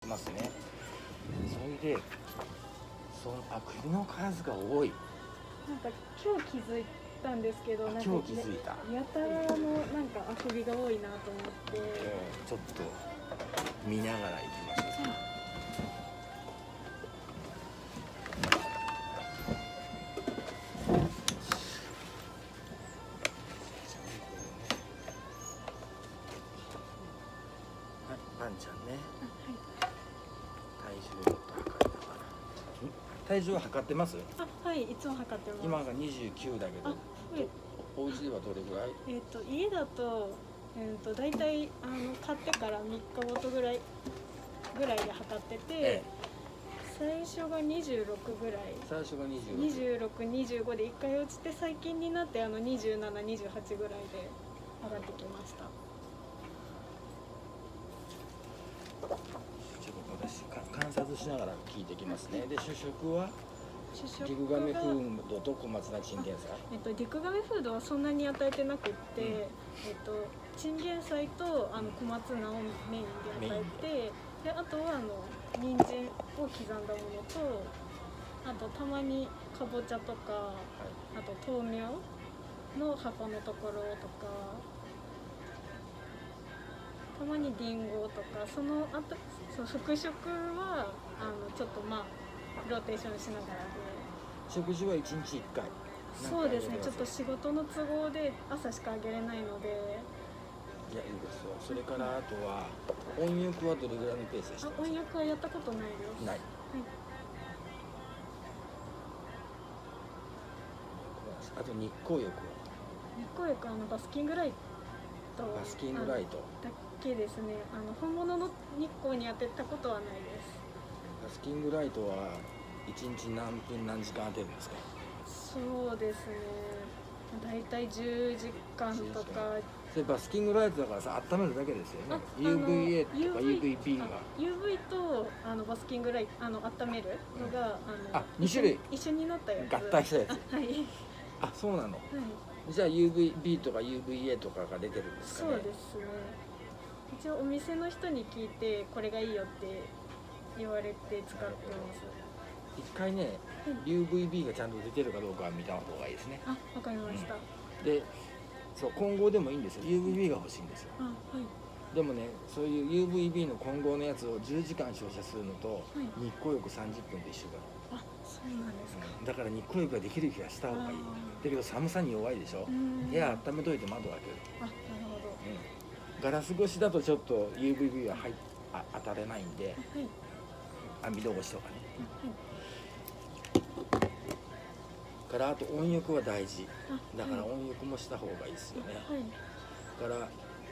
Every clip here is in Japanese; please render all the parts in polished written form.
ますね。それで首の数が多い。 なんか今日気づいたんですけど、なんか今日気づいた。 やたらのなんかあくびが多いなと思って、 ちょっと見ながら行きましょう。パンちゃんね。体重をちょっと測りながら。体重は測ってます？ はい、いつも測ってます。 今が29だけど、お家ではどれぐらい？ 家だとだいたい買ってから3日ごとぐらいで測ってて、最初が26ぐらい。 最初が26、 25で1回落ちて、最近になって27、28ぐらいで上がってきました。 私観察しながら聞いてきますね。で、主食はリクガメフードと小松菜チンゲン菜。 リクガメフードはそんなに与えてなくって、チンゲン菜と小松菜をメインで与えて、であとは人参を刻んだものと、あとたまにかぼちゃとか、あと豆苗の葉っぱのところとか、たまにリンゴとか、その後副食はちょっとローテーションしながらで。 食事は1日1回。 そうですね。ちょっと仕事の都合で朝しかあげれないので。 いや、いいですよ。それからあとは温浴はどれぐらいのペースでした？ 温浴はやったことないです。 ない。あと日光浴は？ 日光浴バスキングライト。 バスキングライトだけですね。本物の日光に当てたことはないです。 バスキングライトは1日何分何時間当てるんですか？ そうですね。だいたい10時間とか。 それバスキングライトだからさ、温めるだけですよね。UVA とか UVB が。 UV とバスキングライト温めるのが 2種類一緒になったやつ。 合体したやつ。 はい。 あ、そうなの。じゃあ UVB とか UVA とかが出てるんですかね。 そうですね。一応お店の人に聞いてこれがいいよって言われて使ってます。 一回ね、UVB がちゃんと出てるかどうかは見た方がいいですね。 わかりました。 で、そう混合でもいいんですよ。UVB が欲しいんですよ。でもね、そういう UVB の混合のやつを10時間照射するのと日光浴30分で一緒だ。 そうなんですか。 だから日光浴ができる日はした方がいい。だけど寒さに弱いでしょ。部屋温めといて窓開ける。 なるほど。 ガラス越しだとちょっと UVB は当たれないんで、網戸越しとかね。からあと温浴は大事。だから温浴もした方がいいですよね。から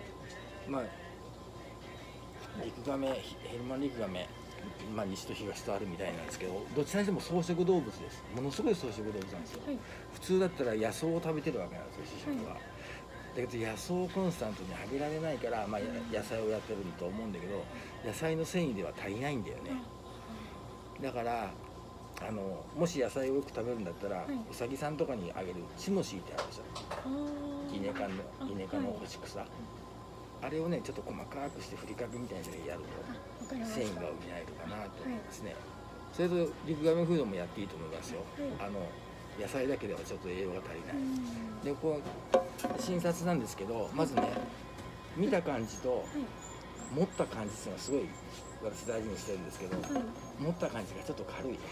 リクガメ、ヘルマンリクガメ、西と東とあるみたいなんですけど、どちらにしても草食動物です。ものすごい草食動物なんですよ。普通だったら野草を食べてるわけなんですよ、主食は。だけど野草をコンスタントにあげられないから、野菜をやってると思うんだけど、野菜の繊維では足りないんだよね。だからもし野菜をよく食べるんだったら、うさぎさんとかにあげるチモシーってあるでしょ。イネ科の干し草。あれをね、ちょっと細かくしてふりかけみたいにやると繊維が補えるかなと思いますね。それとリクガメフードもやっていいと思いますよ。野菜だけではちょっと栄養が足りない。で、診察なんですけど、まずね、見た感じと持った感じっていうのはすごい私大事にしてるんですけど、持った感じがちょっと軽い。だ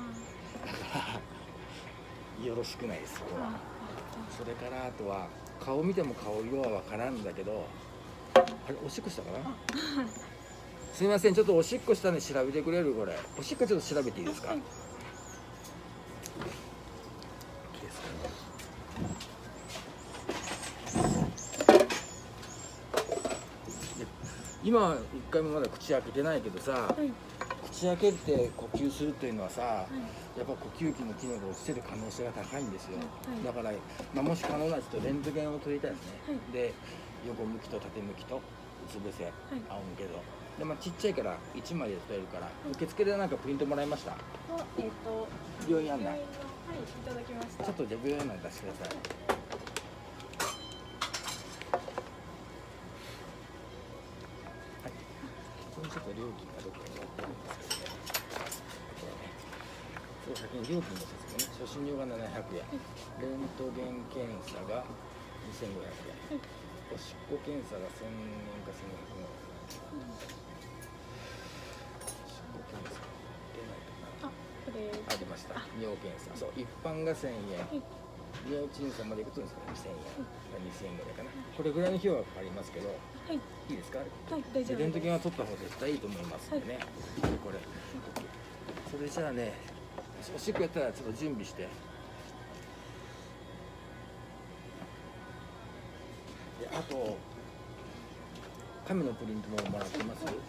からよろしくないです、そこは。それからあとは顔見ても顔色は分からんだけど、あれおしっこしたかな。すみません、ちょっとおしっこしたんで調べてくれる？これおしっこちょっと調べていいですか？今一回もまだ口開けてないけどさ、口開けて呼吸するっていうのはさ、やっぱ呼吸器の機能が落ちてる可能性が高いんですよ。だから、もし可能ならちょっとレントゲンを取りたいですね。で、横向きと縦向きとうつ伏せ、仰向けと。で、ちっちゃいから1枚で取れるから、受付でなんかプリントもらいました？病院案内。 いただきました。 ちょっとじゃあ病院案内出してください。ここにちょっと料金がどこかに先に料金の説明ね。初診料が700円、レントゲン検査が2500円、おしっこ検査が1000円か1500円。おしっこ検査出ないかな。 これありました。尿検査、そう、一般が1000円、尿検査まで行くとですね、2000円、2000円ぐらいかな。これぐらいの費用がかかりますけど、 はい、 いいですか？ はい、大丈夫です。 レントゲンは取った方が絶対いいと思いますんでね。これ、それじゃあね、おしっこやったらちょっと準備して。で、あと紙のプリントももらってます。こ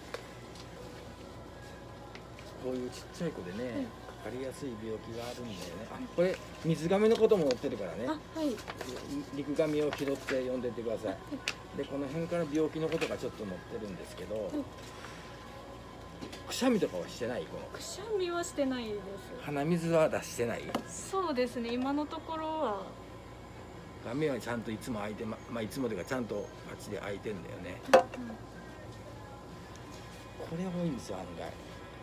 ういうちっちゃい子でね、かかりやすい病気があるんだよね。あ、これ水亀のことも載ってるからね。 あ、はい。 陸亀を拾って読んでってください。で、この辺から病気のことがちょっと載ってるんですけど、くしゃみとかはしてない？このくしゃみはしてないです。 鼻水は出してない？ そうですね、今のところは。 目はちゃんといつも開いていつもというかちゃんとあっちで開いてんだよね。これ多いんですよ、案外。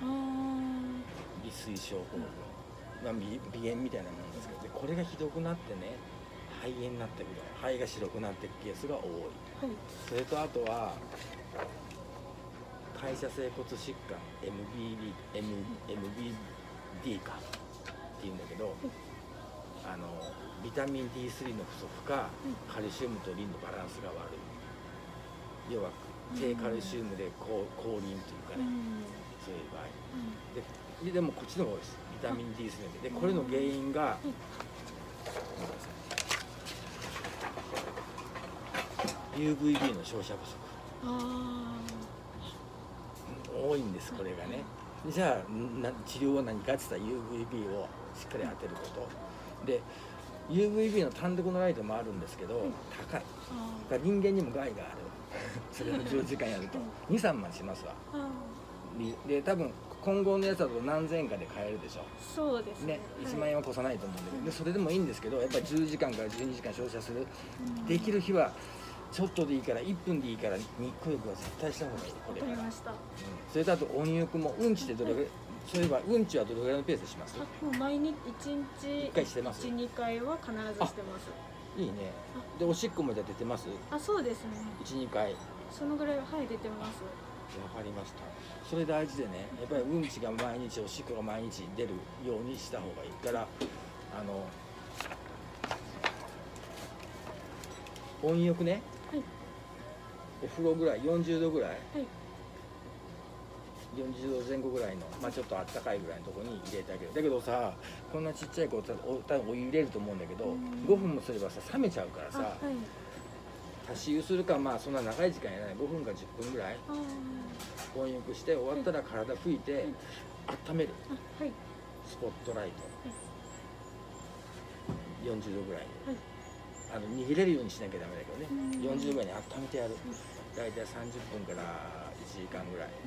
鼻水症候群、鼻炎みたいなもんですけど、でこれがひどくなってね、肺炎になってくる、肺が白くなっていくケースが多い。それとあとは代謝性骨疾患 MBD かっていうんだけど、ビタミン D3 の不足か、カルシウムとリンのバランスが悪い、要は低カルシウムで高リンというかね、そういう場合、でもこっちの方が多いです、ビタミン D3 で。これの原因が、UVB の照射不足多いんです、これがね。じゃあ治療は何かって言ったら UVB をしっかり当てることで、 UVB の単独のライトもあるんですけど、高い。人間にも害があるそれを10時間やると2、3万しますわ。で多分今後のやつだと何千円かで買えるでしょ。 そうですね。 1万円は越さないと思うんだけど、でそれでもいいんですけど、やっぱり10時間から12時間照射する、できる日はちょっとでいいから1分でいいから日光浴は絶対した方がいい。これから。わかりました。それとあと温浴も、うんちってどれぐらい、そういえばうんちはどれぐらいのペースでします？ もう毎日1回してます。1、2回は必ずしてます。 いいね。でおしっこもじゃ出てます？ そうですね。 1、2回。そのぐらいは出てます。 わかりました。それ大事でね、やっぱりうんちが毎日、おしっこが毎日出るようにした方がいいから、温浴ね、お風呂ぐらい、40度ぐらい、40度前後ぐらいの、ちょっとあったかいぐらいのところに入れてあげる。だけどさ、こんなちっちゃい子多分お湯入れると思うんだけど、5分もすればさ冷めちゃうからさ、足し湯するか、そんな長い時間やらない、5分か10分ぐらい温浴して終わったら体拭いて温める。スポットライト40度ぐらいに、逃げれるようにしなきゃダメだけどね、40度ぐらいに温めてやる。大体30分から1時間ぐらい。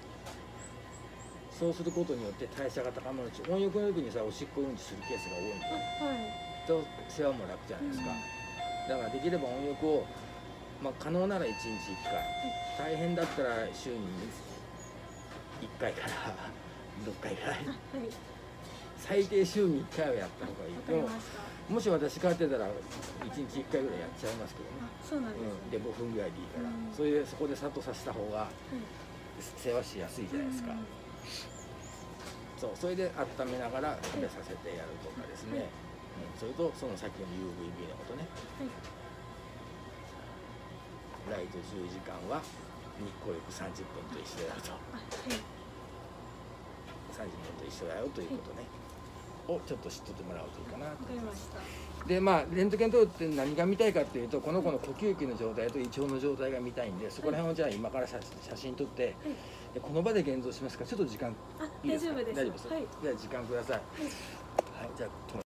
そうすることによって代謝が高まるし、温浴の時にさおしっこうんちするケースが多いんだよ。と世話も楽じゃないですか。だからできれば温浴を、可能なら1日1回、大変だったら週に1回から6回ぐらい、最低週に1回はやった方がいい。でももし私飼ってたら1日1回ぐらいやっちゃいますけどね。 そうなんですね。 で5分ぐらいでいいから、そこでさっとさせた方が世話しやすいじゃないですか。それで温めながら食べさせてやるとかですね、それとそのさっきの UVB のことね、ライト10時間は日光浴30分と一緒だよと、30分と一緒だよということね、をちょっと知っとってもらうといいかなと思います。でレントゲン撮るって何が見たいかっていうと、この子の呼吸器の状態と胃腸の状態が見たいんで、そこら辺をじゃあ今から写真撮って、この場で現像しますから、ちょっと時間いいですか？大丈夫です。じゃあ時間ください。はい、じゃあ